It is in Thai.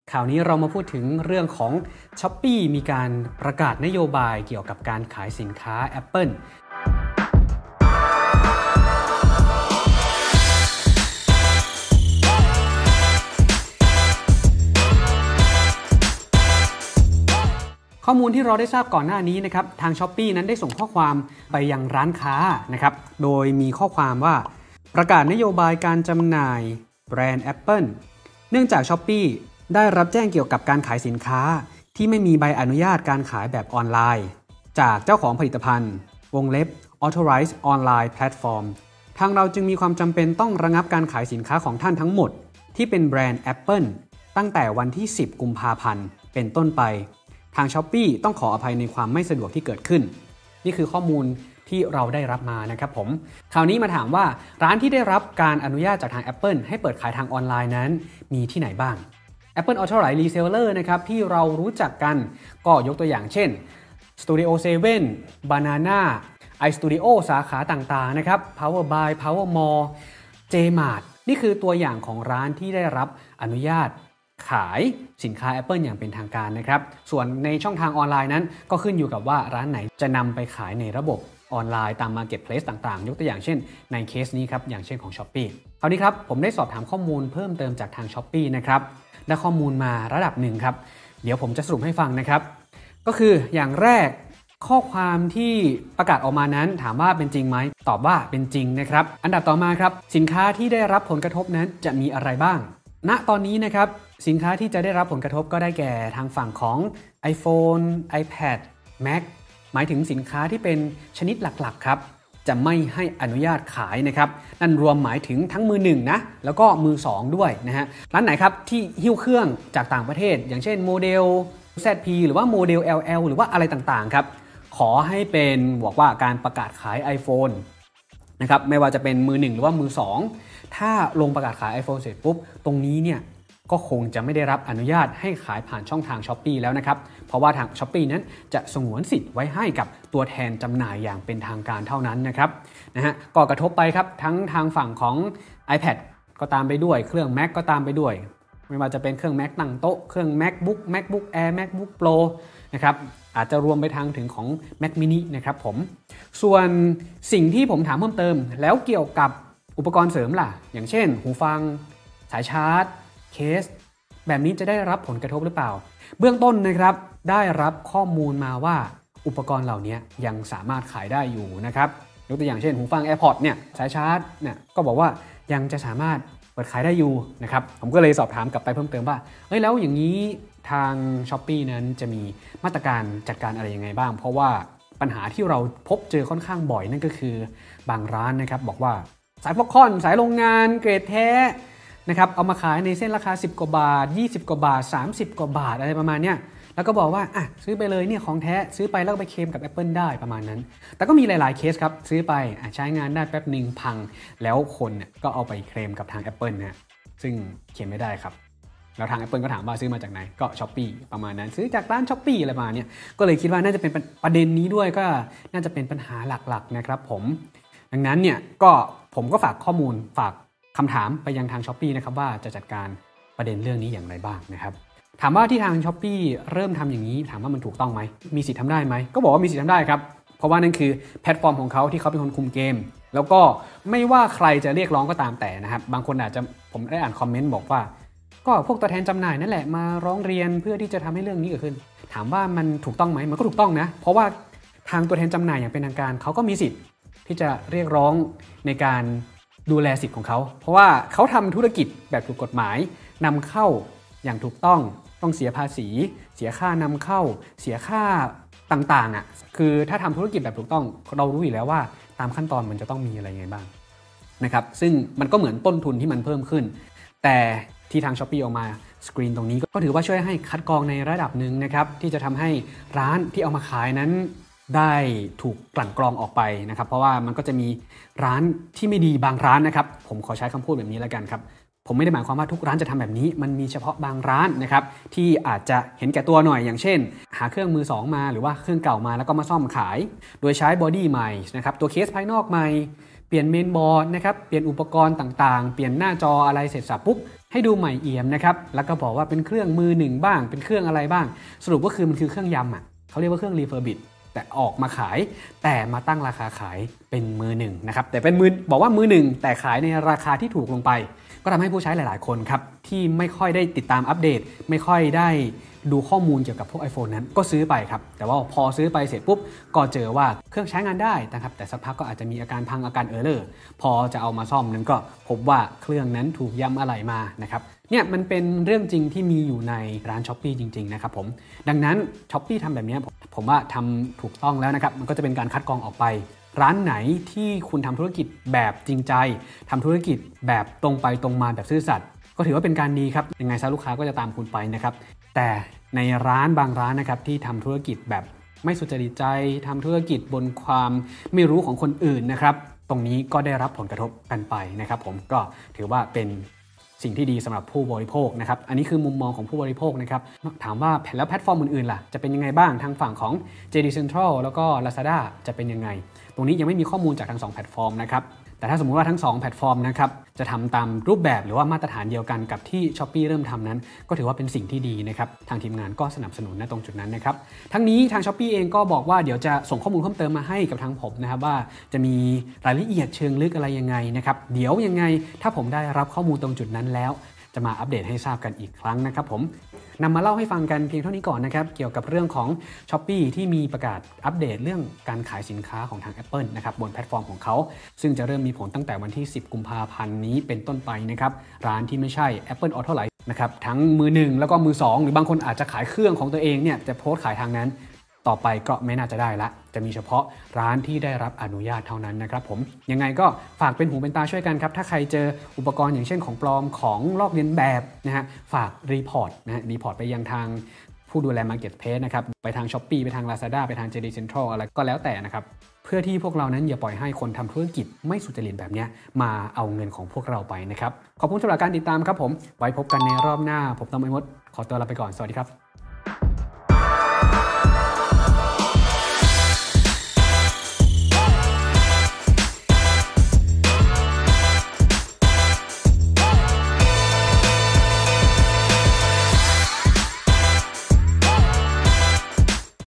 ข่าวนี้เรามาพูดถึงเรื่องของ Shopee มีการประกาศนโยบายเกี่ยวกับการขายสินค้า Apple ข้อมูลที่เราได้ทราบก่อนหน้านี้นะครับทาง Shopee นั้นได้ส่งข้อความไปยังร้านค้านะครับโดยมีข้อความว่าประกาศนโยบายการจำหน่ายแบรนด์ Apple เนื่องจาก Shopee ได้รับแจ้งเกี่ยวกับการขายสินค้าที่ไม่มีใบอนุญาตการขายแบบออนไลน์จากเจ้าของผลิตภัณฑ์วงเล็บ Authorized Online Platform ทางเราจึงมีความจำเป็นต้องระงับการขายสินค้าของท่านทั้งหมดที่เป็นแบรนด์ Apple ตั้งแต่วันที่ 10 กุมภาพันธ์เป็นต้นไปทาง Shopee ต้องขออภัยในความไม่สะดวกที่เกิดขึ้นนี่คือข้อมูลที่เราได้รับมานะครับผมคราวนี้มาถามว่าร้านที่ได้รับการอนุญาตจากทาง Apple ให้เปิดขายทางออนไลน์นั้นมีที่ไหนบ้าง Apple Authorized Reseller นะครับที่เรารู้จักกันก็ยกตัวอย่างเช่น Studio 7 Banana iStudio สาขาต่างๆนะครับ Power Buy Power Mall Jmart นี่คือตัวอย่างของร้านที่ได้รับอนุญาตขายสินค้า Apple อย่างเป็นทางการนะครับส่วนในช่องทางออนไลน์นั้นก็ขึ้นอยู่กับว่าร้านไหนจะนำไปขายในระบบออนไลน์ตาม Marketplace ต่างๆยกตัวอย่างเช่นในเคสนี้ครับอย่างเช่นของ Shopee คราวนี้ครับผมได้สอบถามข้อมูลเพิ่มเติมจากทาง Shopee นะครับได้ข้อมูลมาระดับหนึ่งครับเดี๋ยวผมจะสรุปให้ฟังนะครับก็คืออย่างแรกข้อความที่ประกาศออกมานั้นถามว่าเป็นจริงไหมตอบว่าเป็นจริงนะครับอันดับต่อมาครับสินค้าที่ได้รับผลกระทบนั้นจะมีอะไรบ้างณตอนนี้นะครับสินค้าที่จะได้รับผลกระทบก็ได้แก่ทางฝั่งของ iPhone iPad Mac หมายถึงสินค้าที่เป็นชนิดหลักๆครับจะไม่ให้อนุญาตขายนะครับนั่นรวมหมายถึงทั้งมือ1นะแล้วก็มือ2ด้วยนะฮะร้านไหนครับที่หิ้วเครื่องจากต่างประเทศอย่างเช่นโมเดล ZP หรือว่าโมเดล LL หรือว่าอะไรต่างๆครับขอให้เป็นบอกว่าการประกาศขาย iPhone นะครับไม่ว่าจะเป็นมือ1หรือว่ามือ2ถ้าลงประกาศขาย iPhone เสร็จปุ๊บตรงนี้เนี่ยก็คงจะไม่ได้รับอนุญาตให้ขายผ่านช่องทาง Shopee แล้วนะครับเพราะว่าทาง Shopee นั้นจะสงวนสิทธิ์ไว้ให้กับตัวแทนจำหน่ายอย่างเป็นทางการเท่านั้นนะครับก็กระทบไปครับทั้งทางฝั่งของ iPad ก็ตามไปด้วยเครื่อง Mac ก็ตามไปด้วยไม่ว่าจะเป็นเครื่อง Mac ตั้งโต๊ะเครื่อง MacBook Air MacBook Pro นะครับอาจจะรวมไปทางถึงของ Mac mini นะครับผมส่วนสิ่งที่ผมถามเพิ่มเติมแล้วเกี่ยวกับอุปกรณ์เสริมล่ะอย่างเช่นหูฟังสายชาร์จเคสแบบนี้จะได้รับผลกระทบหรือเปล่าเบื้องต้นนะครับได้รับข้อมูลมาว่าอุปกรณ์เหล่านี้ยังสามารถขายได้อยู่นะครับยกตัวอย่างเช่นหูฟัง AirPods เนี่ยสายชาร์จเนี่ยก็บอกว่ายังจะสามารถเปิดขายได้อยู่นะครับผมก็เลยสอบถามกลับไปเพิ่มเติมว่าแล้วอย่างนี้ทาง Shopee นั้นจะมีมาตรการจัดการอะไรยังไงบ้างเพราะว่าปัญหาที่เราพบเจอค่อนข้างบ่อยนั่นก็คือบางร้านนะครับบอกว่าสายฟอกคอนสายโรงงานเกรดแท้นะครับเอามาขายในเส้นราคา10กว่าบาท20กว่าบาท30กว่าบาทอะไรประมาณเนี้ยแล้วก็บอกว่าซื้อไปเลยเนี่ยของแท้ซื้อไปแล้วก็ไปเคลมกับ Apple ได้ประมาณนั้นแต่ก็มีหลายๆเคสครับซื้อไปใช้งานได้แป๊บนึงพังแล้วคนเนี่ยก็เอาไปเคลมกับทาง Apple นะซึ่งเคลมไม่ได้ครับแล้วทาง Apple ก็ถามว่าซื้อมาจากไหนก็ Shopee ประมาณนั้นซื้อจากร้าน Shopee อะไรประมาณนี้ก็เลยคิดว่าน่าจะเป็นประเด็นนี้ด้วยก็น่าจะเป็นปัญหาหลักๆนะครับผมดังนั้นเนี่ยก็ผมก็ฝากข้อมูลฝากคำถามไปยังทาง Shopee นะครับว่าจะจัดการประเด็นเรื่องนี้อย่างไรบ้างนะครับถามว่าที่ทาง Shopee เริ่มทำอย่างนี้ถามว่ามันถูกต้องไหมมีสิทธิ์ทำได้ไหมก็บอกว่ามีสิทธิ์ทำได้ครับเพราะว่านั่นคือแพลตฟอร์มของเขาที่เขาเป็นคนคุมเกมแล้วก็ไม่ว่าใครจะเรียกร้องก็ตามแต่นะครับบางคนอาจจะผมได้อ่านคอมเมนต์บอกว่าก็พวกตัวแทนจำหน่ายนั่นแหละมาร้องเรียนเพื่อที่จะทำให้เรื่องนี้เกิดขึ้นถามว่ามันถูกต้องไหมมันก็ถูกต้องนะเพราะว่าทางตัวแทนจำหน่ายอย่างเป็นทางการเขาก็มีสิทธิ์ที่จะเรียกร้องในการดูแลสิทธิ์ของเขาเพราะว่าเขาทำธุรกิจแบบถูกกฎหมายนำเข้าอย่างถูกต้องเสียภาษีเสียค่านำเข้าเสียค่าต่างๆคือถ้าทำธุรกิจแบบถูกต้องเรารู้อยู่แล้วว่าตามขั้นตอนมันจะต้องมีอะไรยังไงบ้างนะครับซึ่งมันก็เหมือนต้นทุนที่มันเพิ่มขึ้นแต่ที่ทาง Shopee ออกมาสกรีนตรงนี้ก็ถือว่าช่วยให้คัดกรองในระดับหนึ่งนะครับที่จะทำให้ร้านที่เอามาขายนั้นได้ถูกกลั่นกรองออกไปนะครับเพราะว่ามันก็จะมีร้านที่ไม่ดีบางร้านนะครับผมขอใช้คำพูดแบบนี้แล้วกันครับผมไม่ได้หมายความว่าทุกร้านจะทำแบบนี้มันมีเฉพาะบางร้านนะครับที่อาจจะเห็นแก่ตัวหน่อยอย่างเช่นหาเครื่องมือ2มาหรือว่าเครื่องเก่ามาแล้วก็มาซ่อมขายโดยใช้บอดี้ใหม่นะครับตัวเคสภายนอกใหม่เปลี่ยนเมนบอร์ดนะครับเปลี่ยนอุปกรณ์ต่างๆเปลี่ยนหน้าจออะไรเสร็จสับปุ๊บให้ดูใหม่เอี่ยมนะครับแล้วก็บอกว่าเป็นเครื่องมือหนึ่งบ้างเป็นเครื่องอะไรบ้างสรุปก็คือมันคือเครื่องยำเขาเรียกว่าเครื่องรีเฟอร์บิทแต่ออกมาขายแต่มาตั้งราคาขายเป็นมือหนึ่งนะครับแต่เป็นมือบอกว่ามือหนึ่งแต่ขายในราคาที่ถูกลงไปก็ทำให้ผู้ใช้หลายๆคนครับที่ไม่ค่อยได้ติดตามอัปเดตไม่ค่อยได้ดูข้อมูลเกี่ยวกับพวก iPhone นั้นก็ซื้อไปครับแต่ว่าพอซื้อไปเสร็จปุ๊บก็เจอว่าเครื่องใช้งานได้นะครับแต่สักพักก็อาจจะมีอาการพังอาการเออร์เลอร์พอจะเอามาซ่อมนั้นก็พบว่าเครื่องนั้นถูกย้ำอะไหล่มานะครับเนี่ยมันเป็นเรื่องจริงที่มีอยู่ในร้าน Shopee จริงๆนะครับผมดังนั้น Shopee ทำแบบนี้ผมว่าทำถูกต้องแล้วนะครับมันก็จะเป็นการคัดกรองออกไปร้านไหนที่คุณทำธุรกิจแบบจริงใจทำธุรกิจแบบตรงไปตรงมาแบบซื่อสัตย์ก็ถือว่าเป็นการดีครับยังไงซะลูกค้าก็จะตามคุณไปนะครับแต่ในร้านบางร้านนะครับที่ทำธุรกิจแบบไม่สุจริตใจทำธุรกิจบนความไม่รู้ของคนอื่นนะครับตรงนี้ก็ได้รับผลกระทบกันไปนะครับผมก็ถือว่าเป็นสิ่งที่ดีสำหรับผู้บริโภคนะครับอันนี้คือมุมมองของผู้บริโภคนะครับถามว่าแล้วแพลตฟอร์มอื่นๆล่ะจะเป็นยังไงบ้างทางฝั่งของ JD Central แล้วก็ Lazada จะเป็นยังไงตรงนี้ยังไม่มีข้อมูลจากทั้ง2แพลตฟอร์มนะครับแต่ถ้าสมมุติว่าทั้ง2แพลตฟอร์มนะครับจะทำตามรูปแบบหรือว่ามาตรฐานเดียวกันกับที่ Shopee เริ่มทำนั้นก็ถือว่าเป็นสิ่งที่ดีนะครับทางทีมงานก็สนับสนุนตรงจุดนั้นนะครับทั้งนี้ทาง Shopee เองก็บอกว่าเดี๋ยวจะส่งข้อมูลเพิ่มเติมมาให้กับทางผมนะครับว่าจะมีรายละเอียดเชิงลึกอะไรยังไงนะครับเดี๋ยวยังไงถ้าผมได้รับข้อมูลตรงจุดนั้นแล้วจะมาอัปเดตให้ทราบกันอีกครั้งนะครับผมนำมาเล่าให้ฟังกันเพียงเท่านี้ก่อนนะครับเกี่ยวกับเรื่องของ Shopee ที่มีประกาศอัปเดตเรื่องการขายสินค้าของทาง Apple นะครับบนแพลตฟอร์มของเขาซึ่งจะเริ่มมีผลตั้งแต่วันที่10กุมภาพันธ์นี้เป็นต้นไปนะครับร้านที่ไม่ใช่ Apple Auto Light นะครับทั้งมือหนึ่งแล้วก็มือสองหรือบางคนอาจจะขายเครื่องของตัวเองเนี่ยจะโพสต์ขายทางนั้นต่อไปก็ไม่น่าจะได้ละจะมีเฉพาะร้านที่ได้รับอนุญาตเท่านั้นนะครับผมยังไงก็ฝากเป็นหูเป็นตาช่วยกันครับถ้าใครเจออุปกรณ์อย่างเช่นของปลอมของลอกเลียนแบบนะฮะฝากรีพอร์ตไปยังทางผู้ดูแล Marketplace นะครับไปทาง Shopee ไปทาง Lazada ไปทาง JD Central อะไรก็แล้วแต่นะครับเพื่อที่พวกเรานั้นอย่าปล่อยให้คนทำธุรกิจไม่สุจริตแบบนี้มาเอาเงินของพวกเราไปนะครับขอบคุณสำหรับการติดตามครับผมไว้พบกันในรอบหน้าผมต้องไอ้มดขอตัวลาไปก่อนสวัสดีครับ